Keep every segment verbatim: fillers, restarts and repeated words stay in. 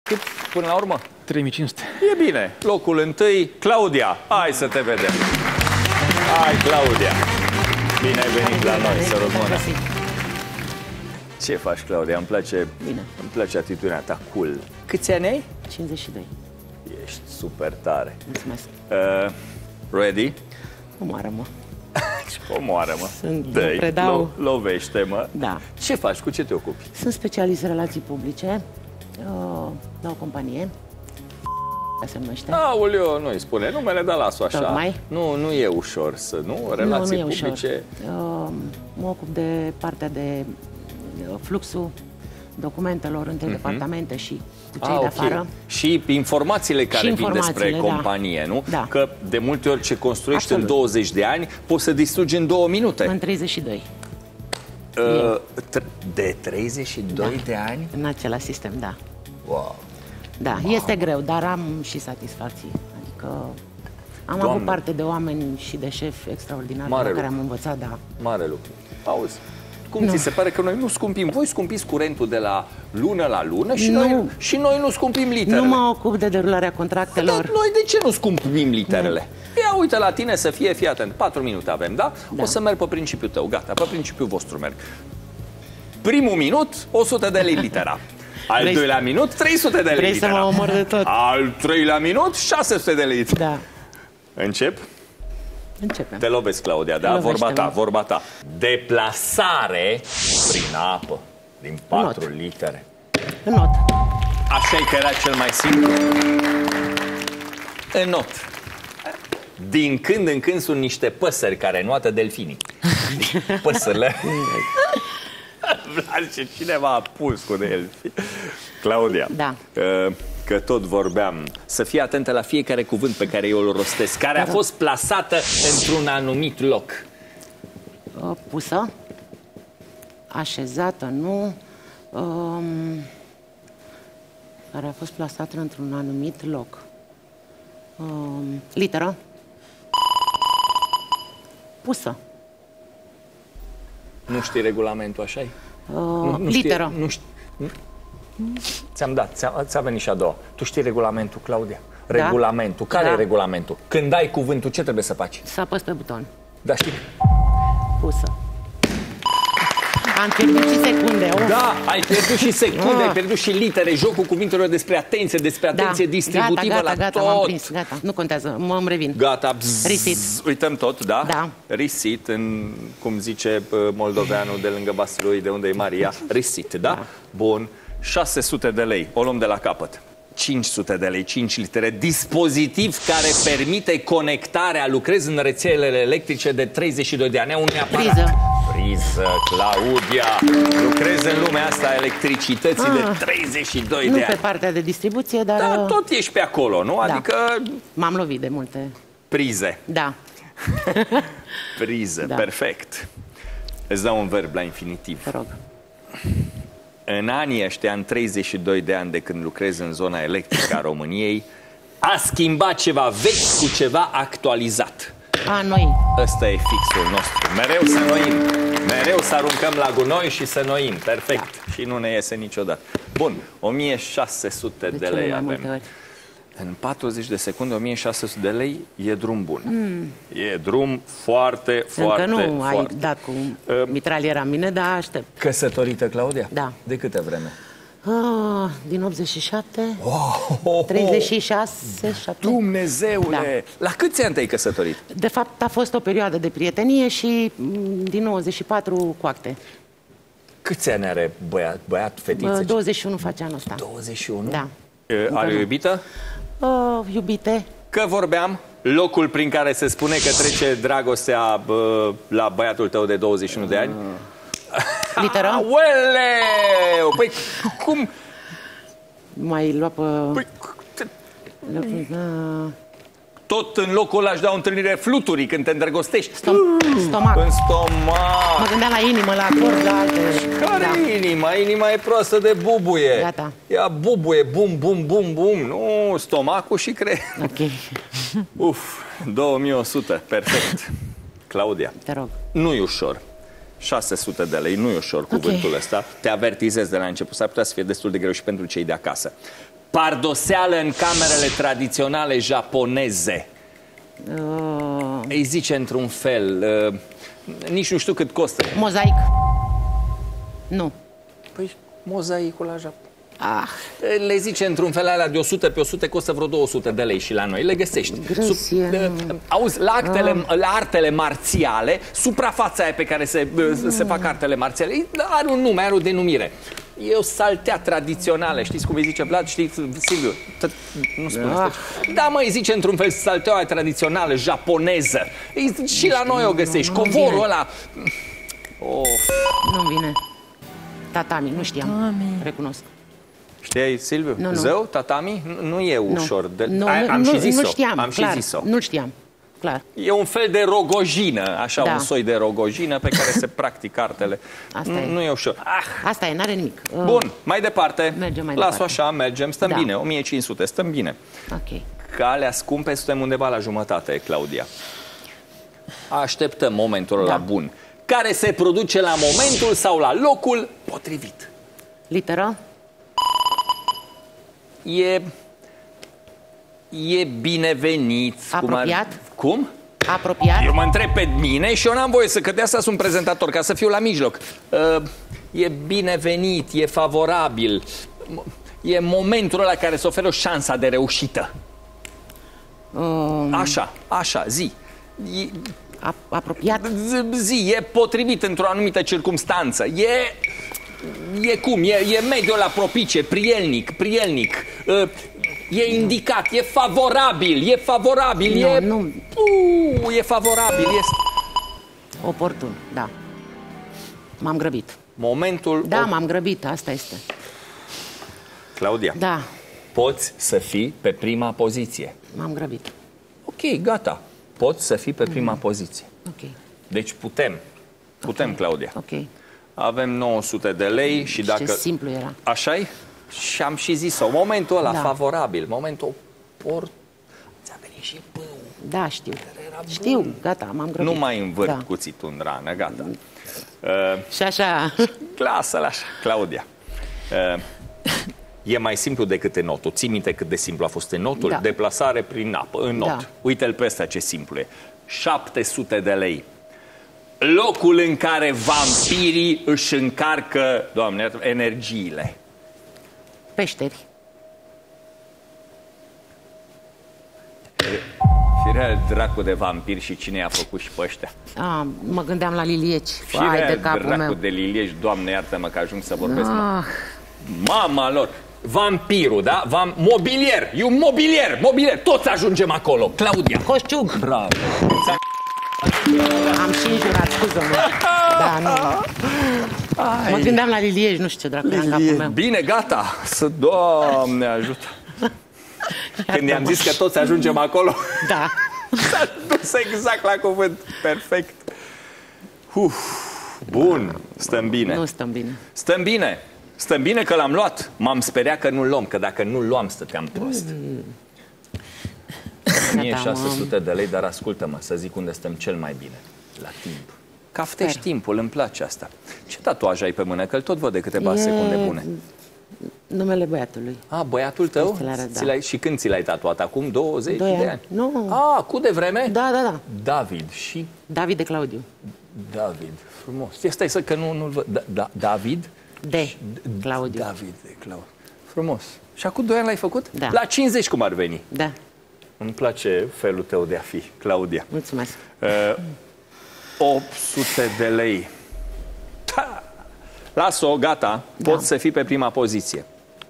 Cât până la urmă? trei mii cinci sute. E bine. Locul întâi, Claudia. Hai să te vedem. Hai, Claudia. Bine ai venit la noi, să rămână. Ce faci, Claudia? Îmi place, Bine. Îmi place atitudinea ta cool. Câți ani ai? cincizeci și doi. Ești super tare. Mulțumesc. Uh, ready? Omoară-mă. Omoară-mă. Sunt, Dă-i, predau... lo Lovește-mă. Da. Ce faci? Cu ce te ocupi? Sunt specialist în relații publice uh, la o companie. Se numește. Aoleu, nu-i spune numele, dar las-o așa. Tocmai. Nu, nu e ușor să, nu? Relații nu, nu e publice. Uh, mă ocup de partea de uh, fluxul documentelor între uh-huh. departamente și cu cei ah, de okay. afară. Și informațiile care și vin despre da. companie, nu? Da. Că de multe ori ce construiești Absolut. în douăzeci de ani poți să distrugi în două minute. În treizeci și doi. Uh, de treizeci și doi da. de ani? În același sistem, da. Wow. Da, wow. este greu, dar am și satisfacții. Adică am Doamne. avut parte de oameni și de șefi extraordinari Mare la care lucru. am învățat, da. Mare lucru. Auzi, cum nu. ți se pare că noi nu scumpim? Voi scumpiți curentul de la lună la lună și, nu. noi, și noi nu scumpim literele. Nu mă ocup de derularea contractelor. Dar noi de ce nu scumpim literele? Nu. Ia uite la tine să fie, fii atent, patru minute avem, da? da? O să merg pe principiul tău, gata, pe principiul vostru merg. Primul minut, o sută de lei litera. Al Vrei doilea minut, trei sute de lei Vrei litera. să mă omor de tot. Al treilea minut, șase sute de lei litera. Da. Încep? Începem. Te lovesc, Claudia, da? Vorba ta, vorba ta. Deplasare prin apă, din patru Not. litere. În not. Așa-i că era cel mai simplu. În not. Din când în când sunt niște păsări care înoată delfinii. Păsările. Și cineva a pus cu delfini. Claudia, da. Că tot vorbeam, să fii atentă la fiecare cuvânt pe care eu îl rostesc, care a fost plasată într-un anumit loc. Pusă. Așezată, nu. Um, care a fost plasată într-un anumit loc. Um, literă. Pusă. Nu știi regulamentul, așa-i? Uh, nu, nu literă. Știi, nu știi, ți-am dat, ți-a venit și a doua. Tu știi regulamentul, Claudia? Regulamentul. Da? Care da. e regulamentul? Când dai cuvântul, ce trebuie să faci? Să apăs pe buton. Da, știi? Pusă. Am pierdut și secunde. Oh. Da, ai pierdut și secunde, ah. ai pierdut și litere, jocul cuvintelor despre atenție, despre atenție da. distributivă gata, gata, la gata, tot. M-am prins, gata, nu contează, mă revin. Gata, bzz, Recit. Uităm tot, da? Da. Recit, în, cum zice moldoveanul de lângă Vaslui, de unde e Maria. Recit, da? da? Bun. șase sute de lei, o luăm de la capăt. cinci sute de lei, cinci litere. Dispozitiv care permite conectarea. Lucrez în rețelele electrice de treizeci și doi de ani. Un aparat. Priză. Priză, Claudia. Lucrez în lumea asta a electricității ah, de treizeci și doi nu de ani. pe partea de distribuție, dar... Da, tot ești pe acolo, nu? Da. Adică... M-am lovit de multe. Prize. Da. Priză, da. Perfect. Îți dau un verb la infinitiv. Te rog. În anii ăștia, în treizeci și doi de ani de când lucrez în zona electrică a României, a schimbat ceva vechi cu ceva actualizat. A, noi. Ăsta e fixul nostru. Mereu să noim. Mereu să aruncăm la gunoi și să noim. Perfect. Da. Și nu ne iese niciodată. Bun. o mie șase sute de, de lei avem. În patruzeci de secunde, o mie șase sute de lei e drum bun. Mm. E drum foarte, Încă foarte, nu foarte. ai dat cu uh, mitraliera în mine, dar aștept. Căsătorită, Claudia? Da. De câtă vreme? Ah, din optzeci și șapte, oh, oh, oh. treizeci și șase, șapte. Dumnezeule! Da. La câți ani te-ai căsătorit? De fapt, a fost o perioadă de prietenie și din nouăzeci și patru cu acte. Câți ani are băiat, băiat fetiță? douăzeci și unu face anul ăsta. douăzeci și unu? Da. Are o iubită? Uh, iubite. Că vorbeam, locul prin care se spune că trece dragostea bă, la băiatul tău de douăzeci și unu de ani? Literă? Aoleu! Păi cum? Mai lua pe... Păi, uh... tot în locul ăla își dau întâlnire fluturii când te îndrăgostești. Stom stomac. În stomac. Mă gândeam la inimă, la acord, la alte... Care da. inima? Inima e proastă de bubuie. Gata. Ea bubuie, bum, bum, bum, bum. Nu, stomacul și creier. Ok. Uf, două mii o sută, perfect. Claudia. Te rog. Nu-i ușor. șase sute de lei, nu-i ușor cuvântul okay. ăsta. Te avertizez de la început, s-ar putea să fie destul de greu și pentru cei de acasă. Pardoseală în camerele tradiționale japoneze. Uh... Îi zice într-un fel. Uh, nici nu știu cât costă. Mozaic. Nu. Păi, mozaicul la Japon. Ah. Le zice într-un fel alea de o sută pe o sută, costă vreo două sute de lei și la noi. Le găsești. Sub, uh, auzi, la, actele, ah. la artele marțiale, suprafața aia pe care se, mm. se fac artele marțiale, are un nume, are o denumire. E o saltea tradițională, știți cum îi zice Vlad? Știți, Silviu? Nu spune asta. Da, mă, îi zice într-un fel salteaua tradițională, japoneză. E, și la noi o găsești. Covorul ăla... Of. Nu-mi vine. Tatami, nu știam. Tatami. Recunosc. Știai, Silviu? Nu, nu. Zău, tatami? Nu e ușor. Nu. De... Nu, Ai, am nu, și zis-o. Nu știam, am clar. și zis-o. Nu știam, clar. E un fel de rogojină, așa, da. un soi de rogojină pe care se practică artele. Asta nu, e. nu e ușor. Ah. Asta e, n-are nimic. Bun, mai departe. Mergem mai Las-o departe. așa, mergem, stăm da. bine. o mie cinci sute, stăm bine. Ok. Calea scumpe, suntem undeva la jumătate, Claudia. Așteptăm momentul ăla da. bun, care se produce la momentul sau la locul potrivit. Literă? E... E binevenit. Apropiat? Cum? Ar... Cum? Apropiat? Eu mă întreb pe mine și eu n-am voie să, că de asta sunt prezentator, ca să fiu la mijloc. Uh, e binevenit, e favorabil. E momentul ăla care îți oferă o șansa de reușită. Um... Așa, așa, zi. E... Apropiat? Zi, e potrivit într-o anumită circumstanță. E... E cum? E, e mediul ăla propice, prielnic, prielnic. Uh, E indicat, e favorabil, e favorabil, nu, e... Nu. Uh, e favorabil, este... Oportun, da. M-am grăbit. Momentul... Da, m-am grăbit, asta este. Claudia, da. Poți să fii pe prima poziție. M-am grăbit. Ok, gata. Poți să fii pe prima mm. poziție. Ok. Deci putem. Putem, okay. Claudia. Ok. Avem nouă sute de lei și dacă... Ce simplu era. Așa-i? Și am și zis-o, momentul ăla da. favorabil, momentul port... Ți-a venit și pâul. Da, știu. Știu, gata, m-am grăbit. Nu mai învârt da. cuțitul în rană, gata. Uh, și așa... Lasă-l așa, Claudia. Uh, e mai simplu decât în notul. Ții minte cât de simplu a fost în notul? Da. Deplasare prin apă, în not. Da. Uite-l pe ăsta ce simplu e. șapte sute de lei. Locul în care vampirii își încarcă, Doamne, energiile. Peșteri. Firea dracu de vampiri și cine i-a făcut și pe ăștia? Ah, mă gândeam la lilieci. Firea de capul dracu meu. de lilieci, Doamne iartă-mă că ajung să vorbesc. Ah. Mama lor! Vampirul, da? Vam... Mobilier! E un mobilier! Mobilier! Toți ajungem acolo! Claudia! Coșciug! Bravo! Am și înjurat, scuză-mă. Da, nu. Ai. Mă gândeam la lilieci, nu știu ce dracu e în capul meu. Bine, gata! Să, Doamne ajută! Când i-am zis că toți ajungem acolo, da. s-a dus exact la cuvânt. Perfect. Uf, bun, stăm bine. Nu stăm bine. Stăm bine. Stăm bine că l-am luat. M-am speriat că nu-l luăm, că dacă nu-l luam, stăteam prost. o mie șase sute de lei, dar ascultă-mă, să zic unde stăm cel mai bine. La timp. Caftești Sper. timpul, îmi place asta. Ce tatuaj ai pe mână? Că-l tot văd de câteva e... secunde bune. Numele băiatului. A, băiatul tău? Ți l-ai, și când ți l-ai tatuat? Acum douăzeci de ani? Nu. A, cu de vreme? Da, da, da. David și... David de Claudiu. David, frumos. Stai să că nu, nu-l văd. Da, da, David? De Claudiu. David de Claudiu. Frumos. Și acum doi ani l-ai făcut? Da. La cincizeci cum ar veni? Da. Îmi place felul tău de a fi, Claudia. Mulțumesc. Uh, opt sute de lei. Ta! Las-o, gata. Da. Poți să fii pe prima poziție.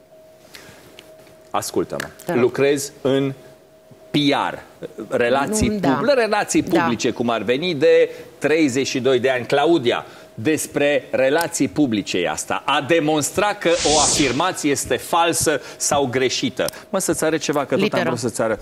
Ascultă-mă. Lucrezi în P R, relații, da. pub- relații publice, da. Cum ar veni, de treizeci și doi de ani. Claudia, despre relații publice e asta. A demonstra că o afirmație este falsă sau greșită. Mă, să-ți arăt ceva, că tot am vrut să-ți arăt.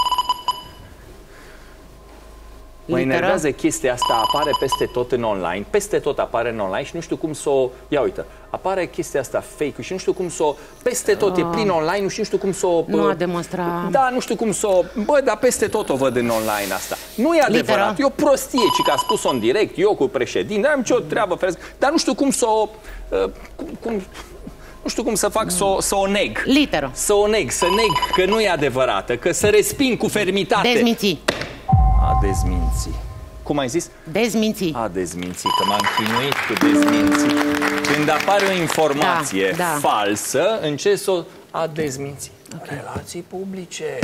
Mă enervează chestia asta, apare peste tot în online, peste tot apare în online și nu știu cum să o... Ia uite, apare chestia asta fake și nu știu cum să o... Peste tot, uh, e plin online și nu știu cum să o... Nu a demonstrat... Da, nu știu cum să o... Bă, dar peste tot o văd în online asta. Nu e adevărat, Literă. E o prostie, ci că a spus-o în direct, eu cu președinte, am ce o treabă, feresc, dar nu știu cum să o... Uh, cum, cum... Nu știu cum să fac să o, să o neg. Literă. Să o neg, să neg că nu e adevărată, că să resping cu fermitate. Dezminți. A dezminți. Cum ai zis? Dezminți. A dezminți, că m-am chinuit cu dezminți. Când apare o informație da, da. falsă, încerc să o... A dezminți. Okay. Relații publice.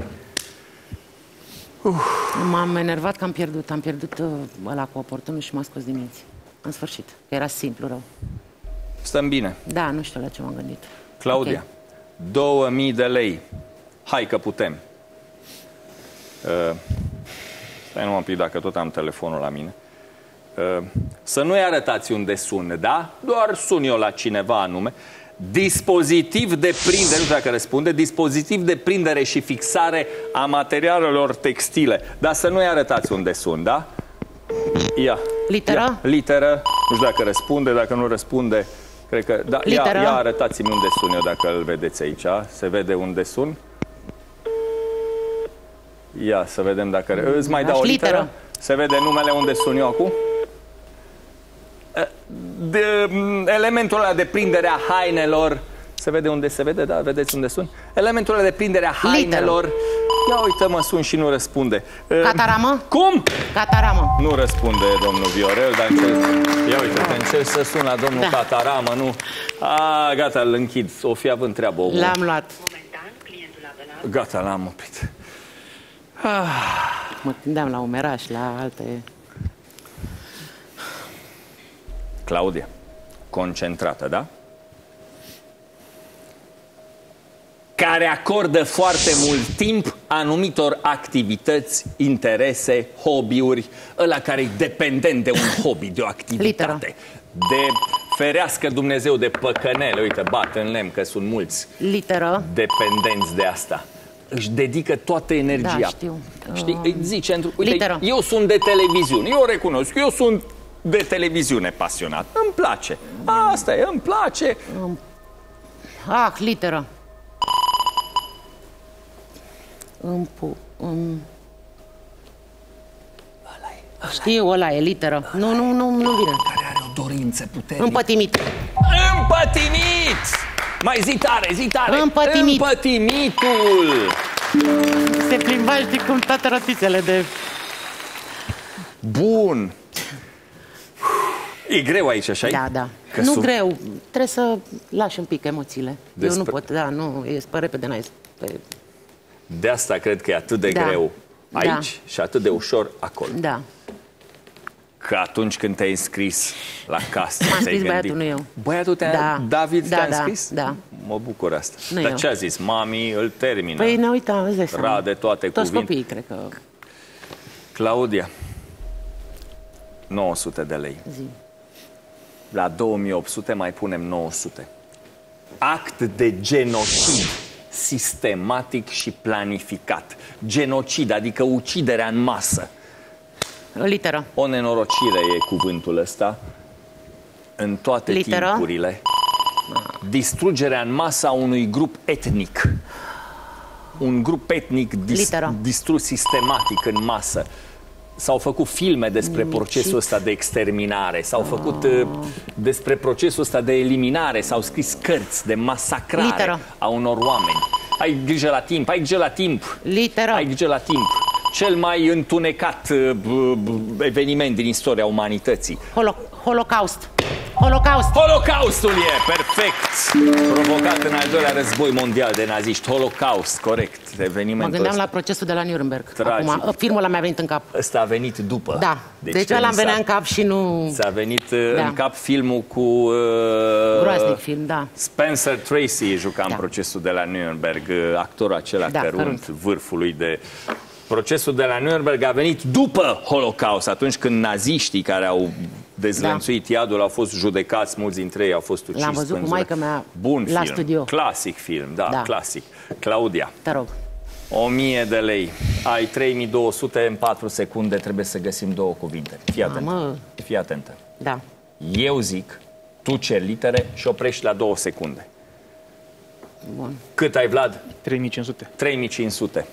Uf. M-am enervat că am pierdut. Am pierdut uh, ăla cu oportunul și m-a scos din minți. În sfârșit. Era simplu rău. Stăm bine. Da, nu știu la ce m-am gândit. Claudia, okay. două mii de lei. Hai că putem. Uh, stai numai un pic, dacă tot am telefonul la mine. Uh, să nu-i arătați unde sun, da? Doar sun eu la cineva anume. Dispozitiv de prindere, nu știu dacă răspunde, dispozitiv de prindere și fixare a materialelor textile. Dar să nu-i arătați unde sunt, da? Ia. Literă? Ia. Literă. Nu știu dacă răspunde, dacă nu răspunde, cred că... Da, ia, ia arătați-mi unde sun eu, dacă îl vedeți aici. Se vede unde sun? Ia, să vedem dacă... Îți mai dau o literă? Literă. Se vede numele unde sun eu acum? De, elementul ăla de prindere a hainelor. Se vede unde se vede, da? Vedeți unde sunt? Elementul ăla de prindere a hainelor. Literă. Ia uite, mă sun și nu răspunde. Cataramă? Cum? Cataramă. Nu răspunde domnul Viorel, dar încerc. Ia uite, că încerc să sun la domnul da. Cataramă, nu? A, gata, îl închid. O fi având treabă. L-am luat. Gata, l-am oprit. Ah. Mă gândeam la umeraș, la alte... Claudia, concentrată, da? Care acordă foarte mult timp anumitor activități, interese, hobby-uri, ăla care e dependent de un hobby, de o activitate. Literă. De ferească Dumnezeu de păcănele, uite, bat în lemn că sunt mulți Literă. dependenți de asta. Își dedică toată energia. Da, știu. Știi? Îi zice, uite, Literă. eu sunt de televiziune, eu o recunosc, eu sunt de televiziune pasionat. Îmi place. Asta e, îmi place. Ah, literă. Împu... Îm... Știu, ăla e, literă. Nu, nu, nu, nu vine. Care are o dorință puternică. Împătimit. Împătimit! Mai zi tare, zi tare. Împătimit. Împătimitul. Se plimba, știi cum, toate rotițele de... Bun. E greu aici, așa-i? Da, da. Că nu sub... greu. Trebuie să lași un pic emoțiile. Despre... Eu nu pot, da, nu, e pe repede, n-ai... Pe... De asta cred că e atât de da. greu aici da. și atât de ușor acolo. Da. Că atunci când te-ai înscris la casă, M-a ți-ai înscris gândit... băiatul, nu eu. Băiatul te-a... Da. David da, te-a da, înscris? Da. Mă bucur asta. Nu Dar eu. ce a zis? Mami îl termină. Păi ne uitam, îți dai seama. Rade toate Toți cuvinte. copiii, cred că... Claudia, nouă sute de lei. Zi. La două mii opt sute mai punem nouă sute. Act de genocid sistematic și planificat. Genocid, adică uciderea în masă. O literă. O nenorocire e cuvântul ăsta în toate Literă. timpurile. Distrugerea în masă a unui grup etnic. Un grup etnic dis distrus sistematic în masă. S-au făcut filme despre Nimicit. procesul ăsta de exterminare, s-au făcut uh, despre procesul ăsta de eliminare, s-au scris cărți de masacrare Literă. a unor oameni. Ai grijă la timp, ai grijă la timp. Literă. Ai grijă la timp. Cel mai întunecat uh, eveniment din istoria umanității. Holo Holocaust. Holocaust. Holocaustul e, perfect. Provocat în al doilea război mondial de naziști. Holocaust, corect. Evenimentul Mă gândeam ăsta. la procesul de la Nuremberg. Tragic. Acum, filmul ăla mi-a venit în cap. Ăsta a venit după. Da. Deci, deci ăla îmi venea în cap și nu... Ți-a venit da. în cap filmul cu... Uh, Groaznic film, da. Spencer Tracy juca da. în procesul de la Nuremberg. Actorul acela da, cărunt, cărunt, vârfului de... Procesul de la Nuremberg a venit după Holocaust, atunci când naziștii care au dezlănțuit da. iadul au fost judecați, mulți dintre ei au fost uciși. L-am văzut cu maică mea Bun la film, studio. clasic film, da, da, clasic. Claudia. Te rog. O mie de lei. Ai trei mii două sute, în patru secunde trebuie să găsim două cuvinte. Fii atentă. Mamă. Fii atentă. Da. Eu zic, tu ceri litere și oprești la două secunde. Bun. Cât ai, Vlad? trei mii cinci sute. trei mii cinci sute.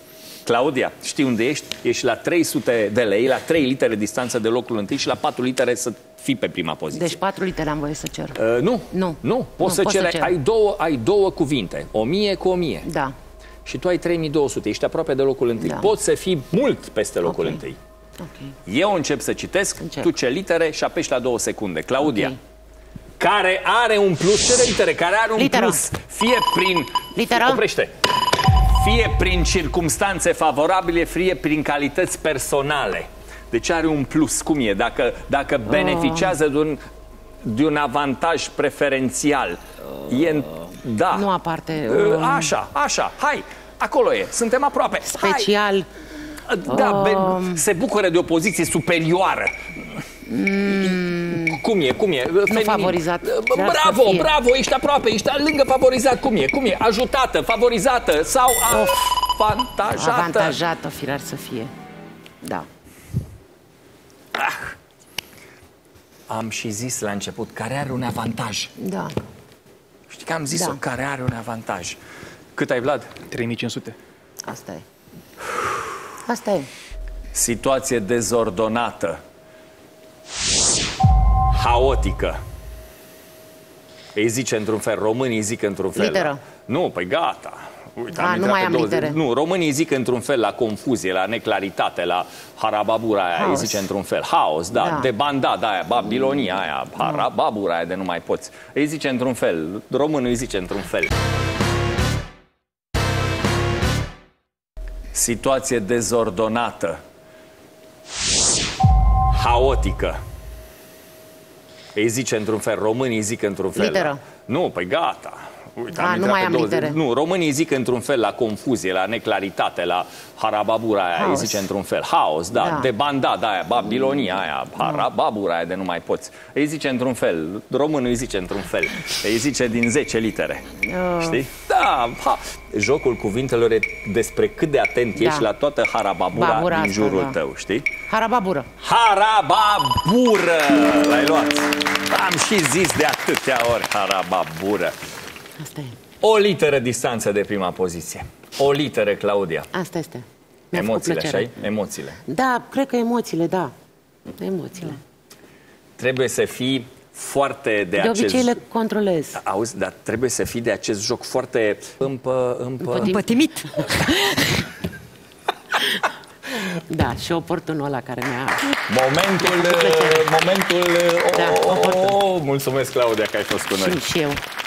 Claudia, știi unde ești? Ești la trei sute de lei, la trei litere distanță de locul întâi și la patru litere să fii pe prima poziție. Deci patru litere am voie să cer. Uh, nu. Nu. Nu. Poți să poți ceri, să cer. ai două, ai două cuvinte. O mie cu o mie. Da. Și tu ai trei mii două sute. Ești aproape de locul întâi. Da. Poți să fii mult peste locul Ok. întâi. Ok. Eu încep să citesc, Încep. tu ce litere și apeși la două secunde. Claudia. Ok. Care are un plus, ce litere? Care are un Literă. plus, fie prin... Literă. Oprește. Fie prin circumstanțe favorabile, fie prin calități personale. Deci are un plus. Cum e? Dacă, dacă beneficiază de un, de un avantaj preferențial. E în, da. Nu aparte. Uh, um, Așa, așa. Hai, acolo e. Suntem aproape. Hai. Special. Da, Um. be- se bucură de o poziție superioară. Mm, Cum e, cum e? Feminin. favorizat. Chiar Bravo, să fie. bravo, ești aproape, ești lângă favorizat. Cum e, cum e? Ajutată, favorizată sau avantajată? avantajată, firar să fie. Da. Ah. Am și zis la început, care are un avantaj. Da. Știi că am zis-o, Da. care are un avantaj. Cât ai, Vlad? trei mii cinci sute. Asta e. Asta e. Situație dezordonată. Haotică. Îi zice într-un fel, românii zic într-un fel. Literă. Nu, păi gata. Uite, A, am nu intrat mai pe am douăzeci. litere. Nu, românii zic într-un fel la confuzie, la neclaritate, la harababura aia, Haos. îi zice într-un fel. Haos, da, Da. de bandada aia, babilonia aia, harababura aia de nu mai poți. Îi zice într-un fel, românul îi zice într-un fel. Situație dezordonată. Haotică. Îi zice într-un fel, românii zic într-un fel. Literă. Nu, păi gata. Uite, A, am nu intrat mai pe am douăzeci. litere. Nu, românii zic într-un fel la confuzie, la neclaritate, la harababura aia, Haos. îi zice într-un fel. Haos, da, Da. de bandada aia, babilonia aia, harababura aia de nu mai poți. Îi zice într-un fel, românul îi zice într-un fel. Îi zice din zece litere. Uh. Știi? Da, ha. Jocul cuvintelor e despre cât de atent Da. ești la toată harababura Babura din asta, jurul da. tău, știi? Harababură. Harababură! L-ai luat. Am și zis de atâtea ori harababură. Asta e. O literă distanță de prima poziție. O literă, Claudia. Asta este. Mi-a făcut Emoțiile, plăcere. așa Emoțiile. Da, cred că emoțiile, da. Emoțiile. Trebuie să fii foarte de, De acest... obicei le controlez. Auzi, dar trebuie să fii de acest joc foarte împă... împă... Împătimit. Da, și oportunul ăla care mi-a... Momentul... Momentul... Da, Oh, oportun. oh, mulțumesc, Claudia, că ai fost cu noi. Și, și eu.